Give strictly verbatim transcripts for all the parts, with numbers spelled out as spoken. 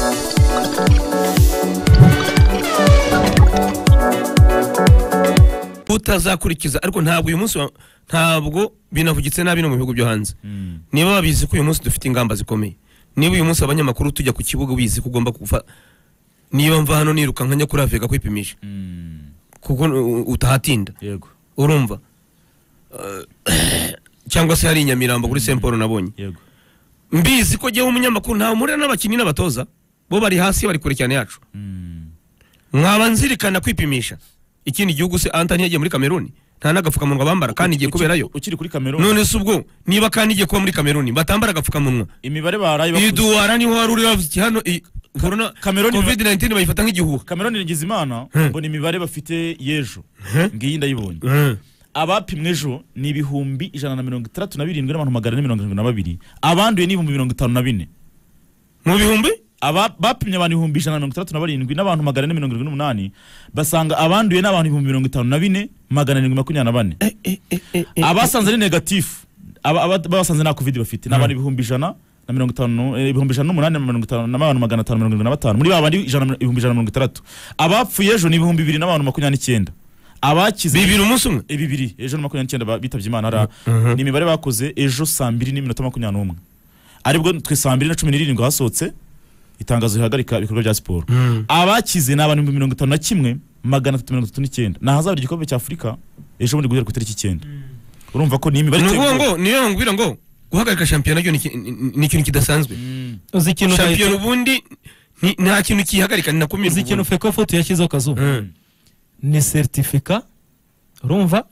utazakurikiza ariko ntabwo uyu munsi ntabwo binavugitse nabi no mu bihugu byo hanze niba babizi ko uyu munsi dufite ingamba zikomeye niba uyu munsi abanyamakuru tujya ku kibuga bizi ko ugomba kufa niba mva hano niruka nkanya kuri Avega kwipimisha kuko utahatinda yego urumva cyangwa se hari inyamirambo kuri Saint Paul nabonye yego mbizi ko giye umunyamakuru nta murera n'abakinyi n'abatoza bo bari hasi bari kure cyane yacu mwaba nzirikana kwipimisha ikindi gihugu se Anthony yagiye muri Cameroon nta nagapfukamunwa bambara kandi igiye kuberayo ukiri kuri Cameroon none subwo niba kandi igiye kuba muri Cameroon batambara agapfukamunwa imibare barayi bakuze iduwara niho wari uri bafite hano corona covid nineteen bayifata nk'igihugu Cameroon ngize imana mbona imibare bafite yejo ngiyi ndayibonye abapimwe ejo ni ibihumbi ijana na mirongo itandatu na birindwi n'abantu magana ane mirongo irindwi na babiri abanduye ni ibihumbi mirongo itanu na bine mu bihumbi aba bapimye abantu ibihumbi ijana na mirongo itandatu na barindwi n'abantu magana ane mirongo irindwi n'umunani basanga abanduye n'abantu ibihumbi mirongo itanu na bine magana arindwi makumyabiri na bane abasanze ari negatifu abasanze nta covid bafite n'abantu ibihumbi ijana na mirongo itanu ibihumbi ijana n'umunani na mirongo itanu n'abantu magana atanu mirongo irindwi na batanu muri babandi ibihumbi ijana na mirongo itandatu abapfuye ejo ni ibihumbi bibiri n'abantu makumyabiri n'icyenda abakize bibiri umunsi umwe bibiri ejo na makumyabiri n'icyenda bitavye Imana ara ni imibare bakoze ejo saa mbiri n'iminota makumyabiri n'umwe aribwo twe saa mbiri na cumi n'irindwi hasohotse itangazo rihagarika ibikorwa bya siporo abakize n'abantu mirongo itanu na kimwe magana atatu mirongo itatu n'icyenda nahazabira igikombe cya Afurika ejo bundi guhera ku itariki icyenda urumva ko ni imibare ngo ngo niyo ngubira ngo guhagarika shampiyona cyo ni ikintu kidasanzwe uzi ikintu shampiyona ubundi nta kintu kihagarika ni nakumira uzi ikintu feko foto yashyizeho Kazu ni certificat urumva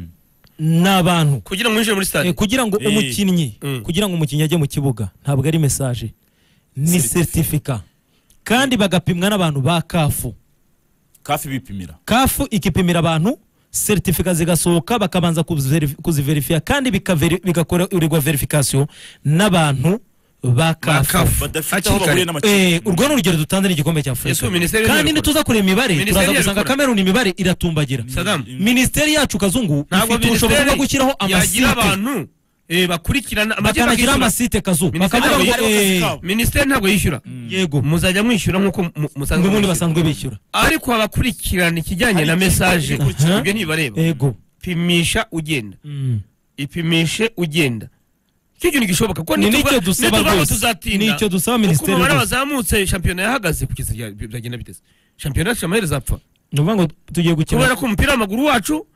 n'abantu kugira ngo winjire muri stade kugira ngo umukinnyi kugira ngo umukinnyi ajye mu kibuga ntabwo ari message ni certificat kandi bagapimwa n'abantu ba kafu kafu bipimira kafu ikipimira abantu certificat zigasohoka bakabanza kuziverifya kandi bigakora urigwa verification n'abantu bakafu badafite aho bahuriye n'amakipe eh urwo n'urugero dutanze n'igikombe cya Afurika kandi nituza kure imibare turaza gusanga Cameroon imibare iratumbagira ministeri yacu Kazungu ifite ubushobozi bwo gushyiraho amasite abantu eh bakurikirana amategeko amasite Kazu bakavuga ngo ministeri ntabwo yishyura yego muzajya mwishyura nkuko musanzwe ubundi basanzwe bishyura ariko abakurikirana ikijyanye na message ibyo ntibareba yego pimisha ugenda ipimishe ugenda Kiki nigishoboka ko nicyo dusaba rwose nicyo dusaba ministeri kuko barazamutse shampiyona yahagaze kukiza byagenda biteze shampiyona cyamahereza apfa nuvuga ngo tugiye gukina kubera ko umupira w'amaguru wacu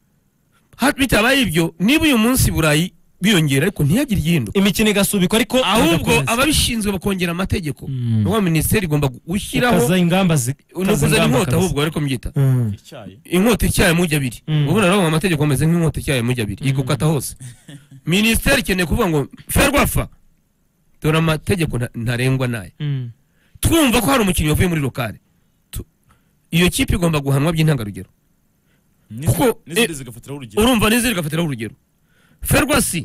bitabaye ibyo niba uyu munsi Burayi biyongera ariko ntiyagire igihinduka imikino igasubikwa ariko ahubwo ababishinzwe bakongera amategeko n'uwa ministeri igomba gushyiraho kaza ingamba zikaza inkota ahubwo ariko mbyita inkota icyaye mujya abiri ubu naravuga amategeko ameze nk'inkota icyaye mujya abiri igukata hose ministeri keneye kuvuga ngo ferwafa dore amategeko ntarengwa naye twumva ko hari umukinnyi wavuye muri lokale iyo kipe igomba guhanwa by'intangarugero kuko urumva nizere gafatiraho urugero ferwasi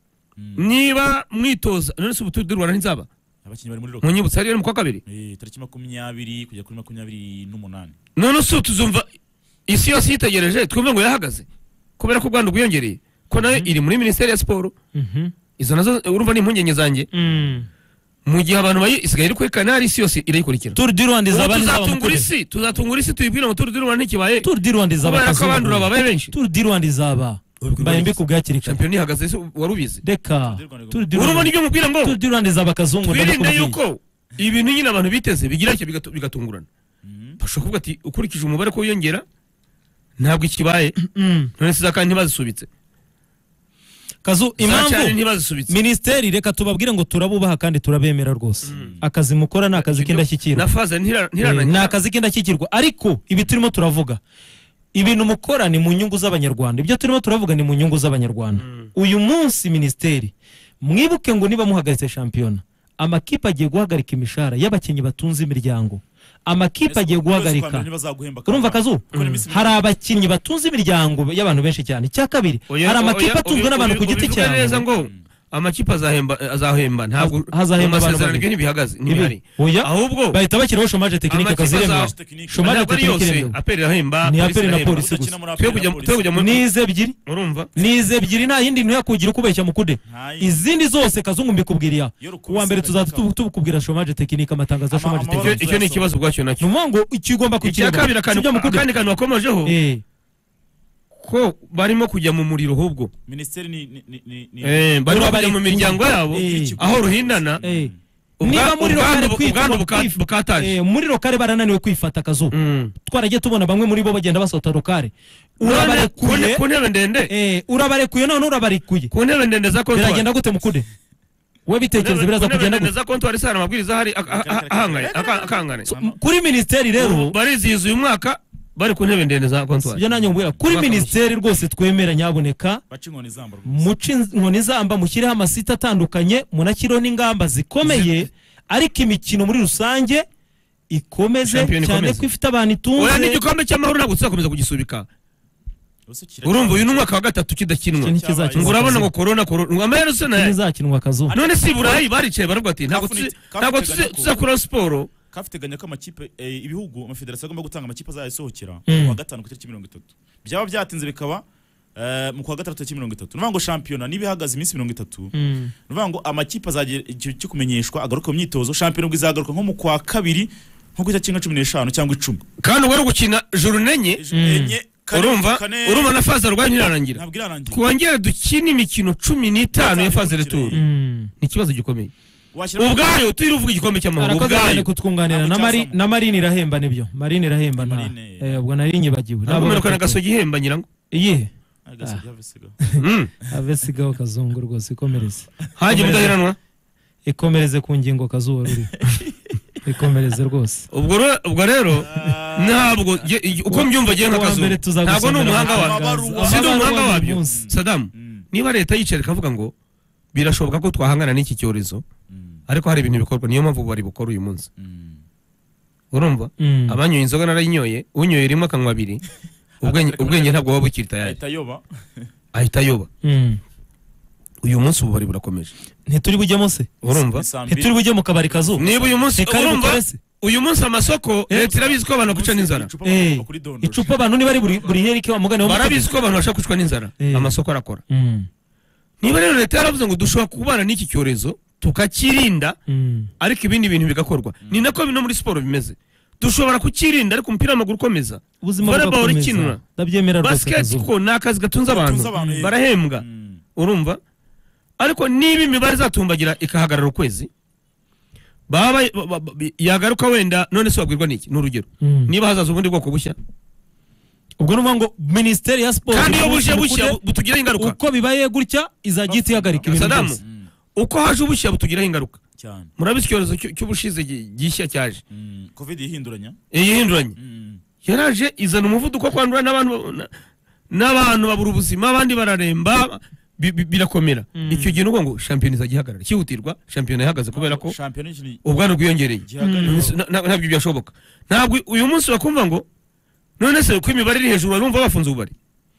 niba mwitoza none se ubutu dirwana nzaba abakinnyi bari muri lokale munyibutsa ari mu kwa kabiri eh tariki makumyabiri kujya kuri makumyabiri n'umunani none se tuzumva isi yose yitegereje twumva ngo yahagaze kubera ko Rwanda gwiyongereye ko nayo iri muri ministeri ya siporo izo nazo urumva ni impunyenye zanjye mu gihe abantu bayi isigaye iri kuri kanari isi yose irayikurikira Tour du Rwanda izaba tuzatungura isi tuzatungura isi tuyibwira ngo Tour du Rwanda ntikibaye Tour du Rwanda izaba kabandura babaye benshi Tour du Rwanda izaba bayimbe kubwakirika champion ihagaze warubize deka urumva nibyo mubwira ngo Tour du Rwanda izaba Kazungu ndabikubwira yuko ibintu nyine abantu biteze bigira cyo bigatungurana bashobora kuvuga ati ukurikije umubare ko yongera ntabwo ikibaye none se zakandi ntibazisubitse Kazu impamvu ministeri reka tubabwire ngo turabubaha kandi turabemera rwose akazi mukora nakazi kindashyikirwa na faza ntirana nakazi kindashyikirwa ariko ibi turimo turavuga ibintu mukora ni mu nyungu z'abanyarwanda ibyo turimo turavuga ni mu nyungu z'abanyarwanda uyu munsi ministeri mwibuke ngo niba muhagaritse shampiyona amakipe agiye guhagarika imishara y'abakinnyi batunze imiryango amakipe agiye guhagarika urumva Kazu hari abakinnyi batunze imiryango y'abantu benshi cyane cya kabiri hari amakipe atunzwe n'abantu ku giti cyane neza ngo amakipe azahemba azahemba ntabwo hazahemba amasezerano ntibihagaze ntibihari ahubwo bahita bashyiraho chômage technique kaziremwa chômage technique aperi ahemba ni aperi na polisi twe kujya twe kujya mu nize ebyiri urumva nize ebyiri nta yindi ntuyakugira ukubeshya mukude izindi zose kazungu mbikubwiriya kuwa mbere tuzaza tubukubwira chômage technique amatangazo ya chômage technique icyo ni ikibazo bwacyo nacyo nuvuga ngo ikigomba kukireba kabira kandi kandi wakomojeho ko barimo kujya mu muriro hubwo ministeri ni ni ni eh barimo kujya mu miryango yabo aho ruhindana niba muri rokare bukataje eh muri rokare barananiwe kwifata kazo twaragiye tubona bamwe muri bo bagenda basota rokare urabarekuye ku ntebe ndende eh urabarekuye none urabarekuye ku ntebe ndende za kontwari biragenda gute mukude we bitekereza biraza kugenda gute za kontwari sana amabwiriza hari ahangane akangane kuri ministeri rero barizihiza uyu mwaka bari ku ntebe ndende za kontwari byo nanyo mbwira kuri ministeri rwose twemera nyaboneka muci inkoni zamba mushyireho amasita atandukanye munakiro n'ingamba zikomeye ariko imikino muri rusange ikomeze cyane ko ifite abantu itunze oya n'igikombe cy'amahoro ntabwo tuzakomeza kugisubika urumva uyu n'umwaka wa gatatu kidakinwa ngo urabona ngo corona corona amahero se nayo izakinwa kazo none si burayi baricaye baravuga ati ntabwo ntabwo tuzakora siporo kafiteganya ko amakipe ibihugu amafederasiyo agomba gutanga amakipe azayasohokera wa gatanu ku itariki mirongo itatu byaba byatinze bikaba mu kwa gatatu tariki mirongo itatu nuvuga ngo shampiyona niba ihagaze iminsi mirongo itatu nuvuga ngo amakipe azagira icyo cyo kumenyeshwa agaruka mu myitozo shampiyona izagaruka nko mu kwa kabiri nko ku itariki cumi n'eshanu cyangwa icumi kandi wari gukina juru nenye urumva urumva na faza rwa ntirarangira kuongera dukina imikino cumi n'itanu ya faza retour ni ikibazo gikomeye ubwayo turi uvuga igikombe cy'amahoro ubwayo kutwunganira na mari na marine irahemba nibyo marine irahemba na eh ubwo nari nyibagiwe nabo kana gasogi ihemba nyirango iye avesigaho kazungu rwose ikomereze haje mudahiranwa ikomereze ku ngingo kazuba ruri ikomereze rwose ubwo ubwo rero ntabwo uko mbyumva giye nka kazuba ntabwo ni umuhanga wa sidi umuhanga wabyo Saddam niba leta yicara kavuga ngo birashoboka ko twahangana n'iki cyorezo ariko hari ibintu bikorwa niyo mpamvu bari bukora uyu munsi urumva abanyoye inzoga narayinyoye unyoye rimwe akanywa abiri ubwenge ubwenge ntabwo waba bukirita yaje ahita yoba ahita yoba uyu munsi ubu bari burakomeje ntituri bujyemo se urumva ntituri bujye mu kabari kazuba niba uyu munsi urumva uyu munsi amasoko leta irabizi ko abantu kuca n'inzara icupa abantu niba ari buri herike wa mugane barabizi ko abantu bashaka kucwa n'inzara amasoko arakora niba rero leta yaravuze ngo dushobora kubana n'iki cyorezo tukakirinda ariko ibindi bintu bigakorwa ni nako bino muri siporo bimeze dushobora kukirinda ariko umupira w'amaguru ukomeza volleyball ikinwa ndabyemera rwose basket ko nakazi gatunza abantu barahembwa urumva ariko niba imibare zatumbagira ikahagarara ukwezi baba yagaruka wenda none se wabwirwa niki n'urugero niba hazaza ubundi bwoko bushya ubwo numva ngo ministeri ya sport kandi yo bushya bushya butugira ingaruka uko bibaye gutya izagiti yagarika ibintu byose uko haje ubushya butugira ingaruka cyane murabizi icyorezo cy'ubushize gishya cyaje covid ihinduranya ihinduranya yaraje izana umuvuduko kwandura n'abantu n'abantu babura ubuzima abandi bararemba birakomera icyo gihe nuko ngo champion izagihagarara cyihutirwa champion ihagaze kubera ko ubwana bwiyongereye ntabwo byashoboka ntabwo uyu munsi bakumva ngo none se ko imibare iri hejuru barumva bafunze ubari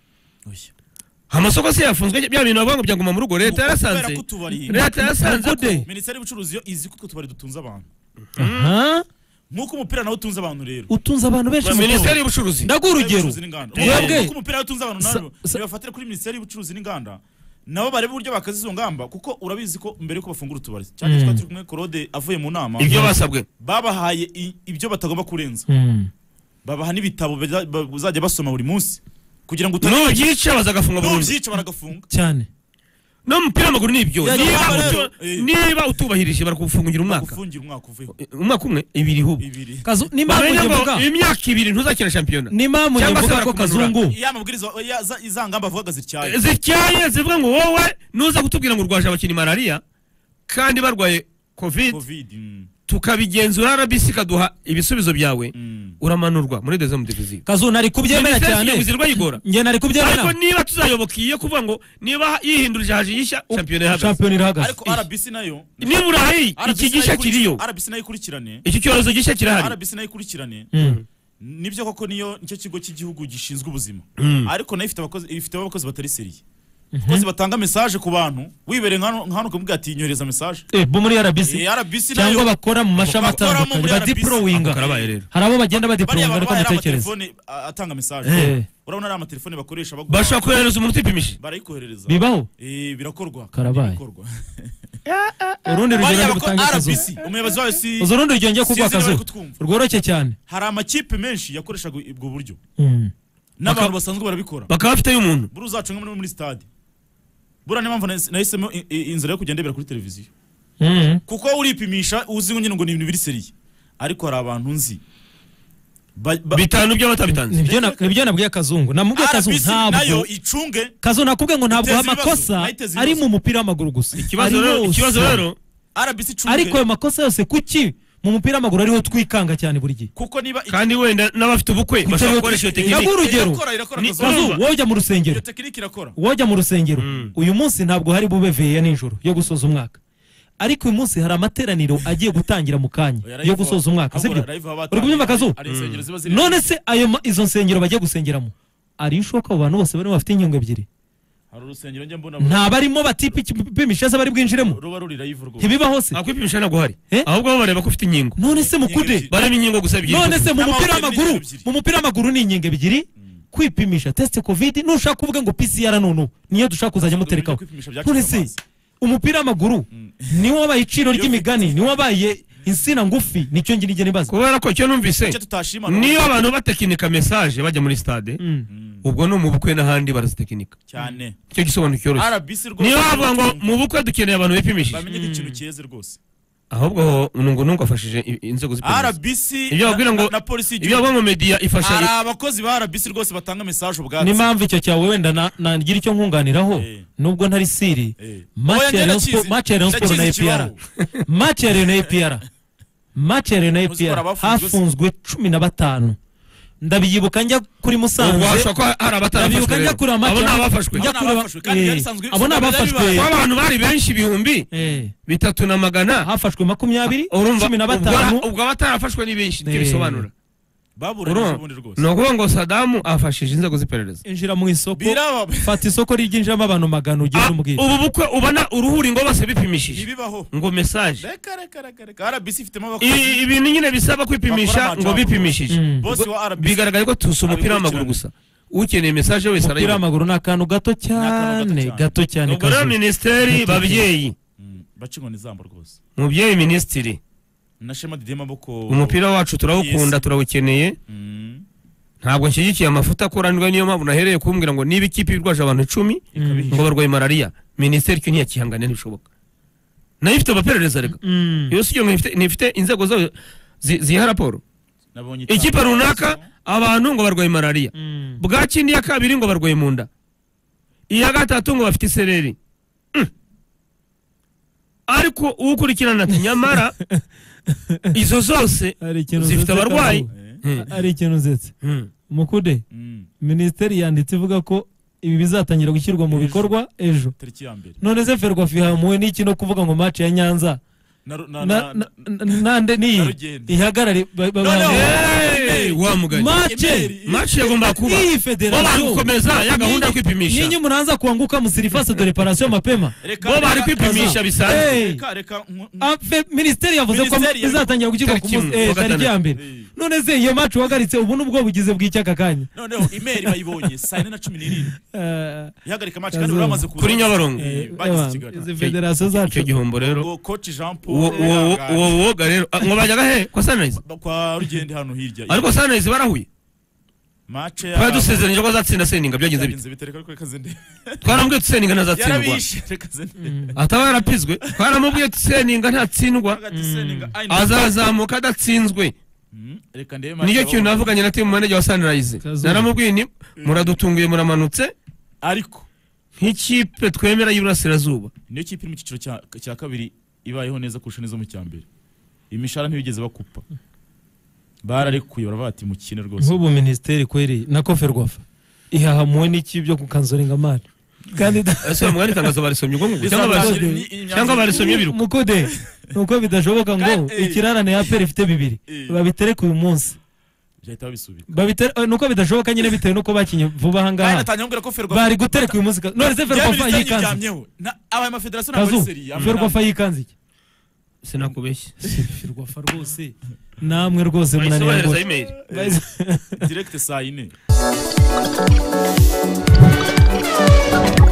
amasoko se yafunzwe bya bintu bavuga byaguma mu rugo leta yarasanze leta yarasanze ministeri y'ubucuruzi yo izi kuko tubari dutunza abantu aha nkuko umupira nawo utunza abantu rero utunza abantu benshi ministeri y'ubucuruzi ndaguha urugero twebwe nkuko umupira utunza abantu nabo nibafatire kuri ministeri y'ubucuruzi n'inganda nabo barebe uburyo bakazi izo ngamba kuko urabizi ko mbere yuko bafungura utubari cyane twaturi kumwe Claude avuye mu nama ibyo basabwe babahaye ibyo batagomba kurenza babaha n'ibitabo bazajya basoma buri munsi kugira ngo no byica bazagafunga burundu byica baragafunga cyane no mupira w'amaguru nibyo niba niba utubahirije barakufungira umwaka gufungira umwaka uvuye umwaka umwe ibiri hubu kazu nimba muvuga imyaka ibiri ntuzakira champion nimba muvuga ko kazungu yamabwiriza izangamba avuga zityaye zityaye zivuga ngo wowe nuza kutubwira ngo urwaje abakini malaria kandi barwaye covid tukabigenzura R B C kaduha ibisubizo byawe uramanurwa muri deuxième division kazu nari kubyemera cyane nge nari kubyemera ariko niba tuzayobokiye kuvuga ngo niba yihindurije haje yishya champion ihagaze champion ihagaze ariko R B C nayo ni burayi iki gishya kiriyo R B C nayo ikurikirane iki cyorezo gishya kirahari R B C nayo ikurikirane nibyo koko niyo nicyo kigo cy'igihugu gishinzwe ubuzima ariko nayo ifite abakozi ifite abakozi batari seriye abakozi batanga message ku bantu wibereye nkano nkano kumubwira ati nyohereza message eh bo muri R B C Eh, R B C cyangwa nayo bakora mu mashami Bakora mu atandukanye muri ba R B C. diplowinga karabaye rero hari abo bagenda ba bariya diplowinga ariko babaye ndatekereza amatelefone a- atanga message Eh. urabona ari amatelefone bakoresha bagura- bashaka kohereza umuntu utipimisha barayikoherereza bibaho eh birakorwa Karabaye. Birakorwa. urundi rugero bariya rwo bako gutanga akazu R B C umuyobozi wayo si uzo rundi rugero ngiye kuguha Sinzi niba bari akazu kutwumva. rworoshye cyane hari amakipe menshi yakoreshaga ubwo buryo Mm. n'abantu basanzwe barabikora bakaba bafite y'umuntu buri uzacunga muri muri stade buriya niyo mpamvu nahise- nahisemo i- i- inzira yo kujya ndebera kuri televiziyo Mm. kuko uripimisha uzi ngo nyine ngo ni ibintu biri seriye ariko hari abantu nzi Ba- ba- bitanu by'abatabitanze nibyo na- nibyo nabwiye akazungu namubwiye akazungu R B C nayo ntabwo icunge kazo nakubwiye ngo ntabwo Iteza ibibazo, amakosa nayo iteza ari ibibazo. mu mupira w'amaguru gusa ikibazo Ari rero yose. ikibazo rero R B C icunge ariko ayo makosa yose kuki mu mupira w'amaguru ariho twikanga cyane buri gihe kuko niba kandi wenda n'abafite ubukwe bashobora gukoresha iyo tekinike Ndaguha urugero. irakora irakora Ni- akazi. kazu Urumva? wowe ujya mu rusengero iyo tekinike irakora wajya mu rusengero Mm. uyu munsi ntabwo hari bube veya nijoro yo gusoza umwaka ariko uyu munsi hari amateraniro agiye gutangira mu kanya Oya, yo live- gusoza umwaka ahubwo sibyo live baba uri kubyumva batangiye, kazu hari insengero ziba ziri- none se ayo ma- izo nsengero bagiye gusengeramo ari ishoka abo bantu bose barimo bafite inkingo ebyiri hari urusengero njya mbona nta barimo batipimisha se bari bwinjiremo ruba ruri live rwose ntibibaho se akwipimisha ntabwo hari Eh? ahubwo bo bareba ko ufite inkingo none se mukude ebyiri. bareba inkingo gusa ebyiri none se mu N'amahoteli mupira ni w'amaguru inkingo ebyiri. mu mupira w'amaguru ni inkingo ebyiri kwipimisha test covid nushaka kuvuga ngo P C R nunu niyo dushaka kuzajya muterekaho Kwipimisha bya none kiza se amazi. umupira w'amaguru niwo wabaye iciro ry'imigani niwo wabaye insina ngufi nicyo ngira igene baza kubera ko icyo numvise Icyo tutashima niyo abantu batekinika message bajya muri stade Mm. ubwo no mu bukwe n'ahandi barazitekinika cyane icyo gisobanuro cyoroshye R B C rwose niyo bavuga ngo mu bukwe dukeneye abantu bipimishije bamenye nk'ikintu cyeze rwose ahubwo ngo nungu afashije i- inzego z'iperereza R B C Ibyo babwira ngo- na- na polisi ibyo y'igihugu baba mu media ifasha hari abakozi ba R B C rwose batanga message ubwatsi n'impamvu icyo cyawe wenda na- nagira icyo nkunganiraho Eh. nubwo ntari siri Eh. match Oya, ya Rayon ndakizi. Sport- match ya Rayon Sport na Ndakizi A P R ikibaho. match ya Rayon na A P R match ya Rayon na A P Muzikora R abafunzwe se. hafunzwe cumi na batanu ndabiyibuka njya kuri ubwo Musanze hashobora kuba hari abatarafashwe ndabibuka njya rero. kureba match abo ni ya- abafashwe njya Abo ni kureba- abafashwe, kandi eh, byari bisanzwe- abo ni byari abafashwe bibaye. kuba abantu bari benshi ibihumbi Eh, bitatu na magana hafashwe makumyabiri urumva cumi na ubwo- batanu ubwo abatarafashwe ni benshi nicyo Eh. bisobanura baburanye urumva ubundi rwose ni ukuvuga ngo Sadamu afashije inzego z'iperereza injira mu isoko biraba fata isoko ryinjiramo abantu magana ugenda Ah, umubwira ubu bukwe ubona uruhuri ngo bose bipimishije ntibibaho ngo message reka reka reka reka R B C ifitemo I- abakozi ibintu nyine bisaba kwipimisha Bakora ngo amajambo. bipimishije Mm. boss wa R B C bigaragaye ko tusi umupira w'amaguru gusa ukeneye message wese umupira arayibona w'amaguru ni akantu gato cyane gato gato cyane ubwo rero kazu. minisiteri babyeyi Mm, baca inkoni izamba rwose mubyeyi minisitiri na Shema Didier Maboko umupira wacu turawukunda Yes. turawukeneye Mm, ntabwo nshyigikiye amafuta akoranirwa niyo mpamvu nahereye kumbwira ngo niba ikipe irwaje abantu icumi Mm. ngo barwaye malariya minisiteri cyo ntiyakihangane ntibishoboka nayo ifite abaperereza rega Mm. iyo si yo ntifite ntifite inzego zayo zi- ziha raporo nabonye ikipe itangazo. runaka abantu ngo barwaye malariya Mm. bwaki indi ya kabiri ngo barwaye mu nda iya gatatu ngo bafite isereri Mm. ariko ukurikirana ati nyamara izo zose hari ikintu zifite uzetse abarwayi kazu. Eh, Mm. hari ikintu uzetse Mm. mukude mm, minisiteri yanditse ivuga ko ibi bizatangira gushyirwa mu Ejo. bikorwa ejo tariki ya mbere none se ferwafa ihamuwe n'iki no kuvuga ngo match ya nyanza na na na- na na- na- nande niyi Narugende. ihagarare ba- ba- Noneho, ba- Hey, wa mugani match match yagomba kuba iyi bo federasiyo gukomeza ya gahunda yo kwipimisha ninyi mnaanza kuanguka msirifase de reparation mapema reka bo bari reka- kwipimisha bisanzwe Hey. reka reka nku- Ah, fe- minisiteri yavuze ko Minisiteri yavuze- izatangira gushyirwa ku Tariki munsi imwe, eh, wa tariki ya mbere Eh. none se iyo match uhagaritse ubu nubwo bugize bw'icyaka kanya noneho email bayibonye saa yine na cumi n'irindwi Eh, ihagarika match Kazuba. kandi bari bamaze kuza Kuri Nyabarongo. Eh, bageze i Kigali izi federasiyo icyo zacu gihombo rero ngo coach Jean uwo Paul uwo- Yanganje. uwo woga rero ah, ngo bajyaga he kwa Sunrise Ba- kwa rugende hano hirya ariko Sunrise barahuye match twari dusezeranyije ko azatsinda Seninga byagenze bite byagenze bitereka ariko reka zende twarambwiye tuti Seninga ntazatsindwa yarabishe reka zende ataba yarapizwe twaramubwiye tuti Seninga ntatsindwa Hagati Seninga, ai, azazamuka adatsinzwe Mm, reka ndebe match nicyo yabo- kintu navuganye na timu manager wa Sunrise Kazuba. naramubwiye ni muradutunguye muramanutse ariko nk'ikipe twemera y'Iburasirazuba niyo kipe iri mu cyiciro cya cya kabiri ibayeho neza kurusha n'izo mu cya mbere imishahara ntibigeze bakupa bararekuye baravuga ati mukine rwose nk'ubu minisiteri kweri na koferwafa ihahamuwe n'iki byo kukanzoringa mari kandi da- ese mugani itangazo barisomye ubwo ngubwo cyangwa Bizatangire barisomye ni- imyanzuro- cyangwa barisomye biruka mukude nuko bidashoboka ngo Eh, eh. ikirarane ya peri ifite bibiri Eh. babitereke uyu munsi byahita babisubika babite nuko bidashoboka nyine bitewe nuko bakinye vuba aha ngaha natanyongera ko Ferwafa bari gutereka uyu muzika none se Ferwafa yikanze aba ma federation na police Ferwafa yikanze iki sinakubeshye Ferwafa rwose namwe rwose munaniye rwose email direct saa ine